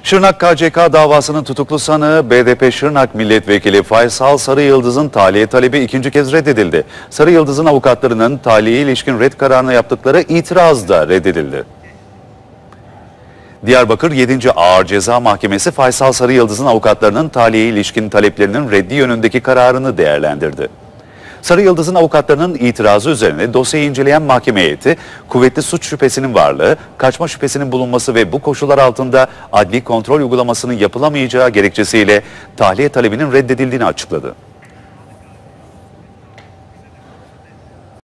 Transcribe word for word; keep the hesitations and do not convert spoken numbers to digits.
Şırnak K C K davasının tutuklu sanığı B D P Şırnak Milletvekili Faysal Sarıyıldız'ın tahliye talebi ikinci kez reddedildi. Sarıyıldız'ın avukatlarının tahliyeye ilişkin red kararına yaptıkları itiraz da reddedildi. Diyarbakır yedinci Ağır Ceza Mahkemesi Faysal Sarıyıldız'ın avukatlarının tahliyeye ilişkin taleplerinin reddi yönündeki kararını değerlendirdi. Sarıyıldız'ın avukatlarının itirazı üzerine dosyayı inceleyen mahkeme heyeti, kuvvetli suç şüphesinin varlığı, kaçma şüphesinin bulunması ve bu koşullar altında adli kontrol uygulamasının yapılamayacağı gerekçesiyle tahliye talebinin reddedildiğini açıkladı.